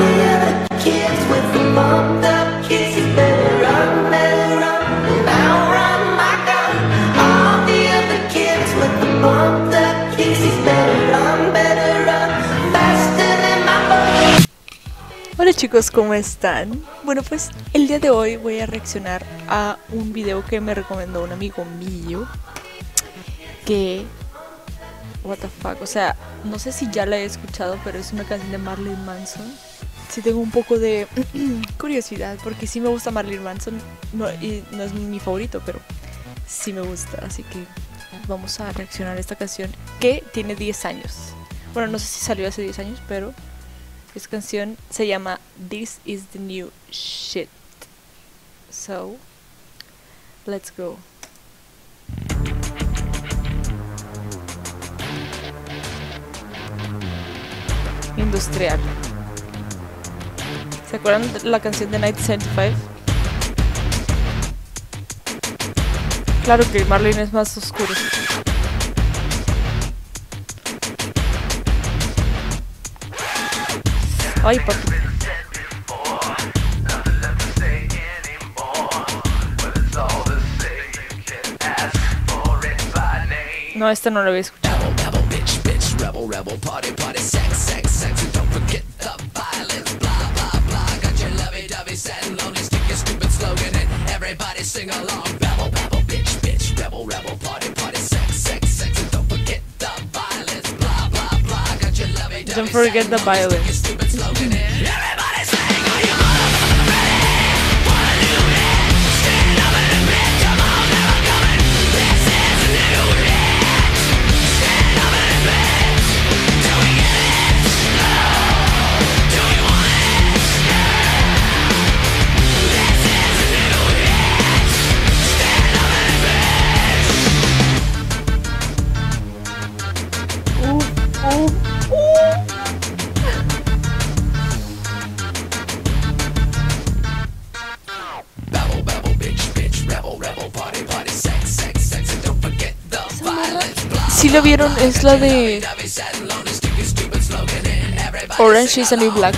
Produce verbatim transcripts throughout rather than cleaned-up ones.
Hola chicos, ¿cómo están? Bueno, pues el día de hoy voy a reaccionar a un video que me recomendó un amigo mío. Que... what the fuck, o sea, no sé si ya la he escuchado, pero es una canción de Marilyn Manson. Sí tengo un poco de curiosidad, porque sí me gusta Marilyn Manson, no, y no es mi favorito, pero sí me gusta, así que vamos a reaccionar a esta canción que tiene diez años. Bueno, no sé si salió hace diez años, pero esta canción se llama This Is The New Shit. So, let's go. Industrial. ¿Se acuerdan de la canción de nineteen seventy-five? Claro que Marlene es más oscuro. Ay, papi. No, esta no la había escuchado. Don't forget the violence. Si lo vieron, es la de Orange is the New Black.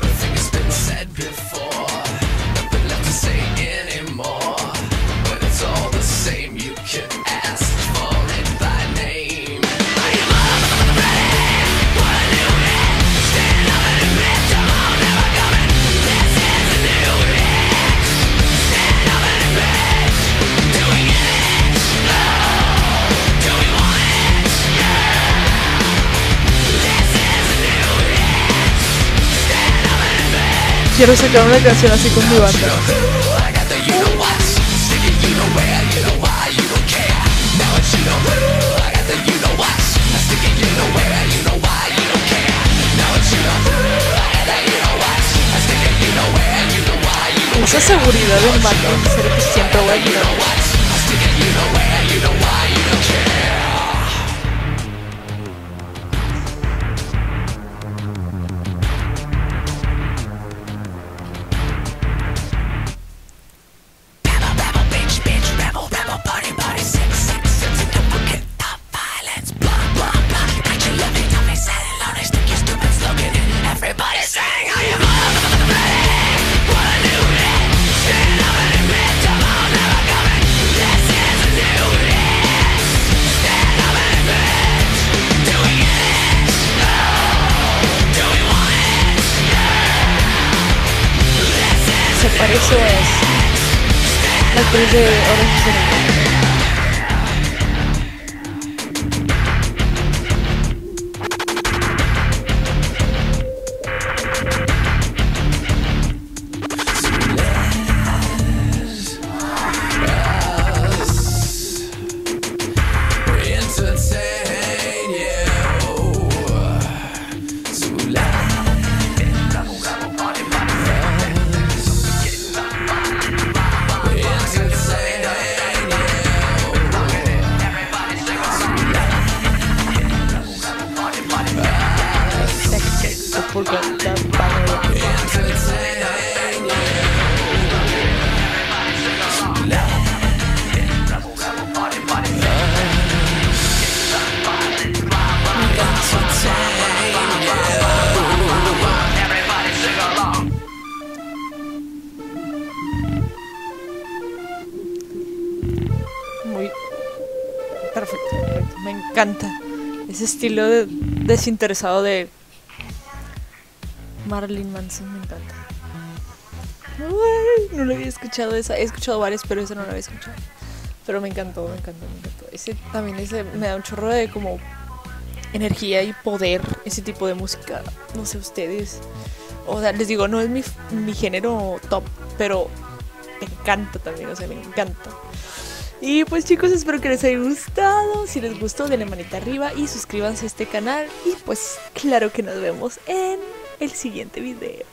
Quiero sacar una canción así con mi banda. Esa seguridad del Mac en serio que siempre voy a ayudar. Se parece a la actriz de Orange is the New Black. Porque la encanta ese estilo de desinteresado de Marilyn Manson, me encanta. Ay, no lo había escuchado esa, he escuchado varias, pero esa no la había escuchado. Pero me encantó, me encantó, me encantó. Ese también ese me da un chorro de como energía y poder, ese tipo de música. No sé ustedes. O sea, les digo, no es mi, mi género top, pero me encanta también, o sea, me encanta. Y pues chicos, espero que les haya gustado. Si les gustó, denle manita arriba y suscríbanse a este canal. Y pues claro que nos vemos en el siguiente video.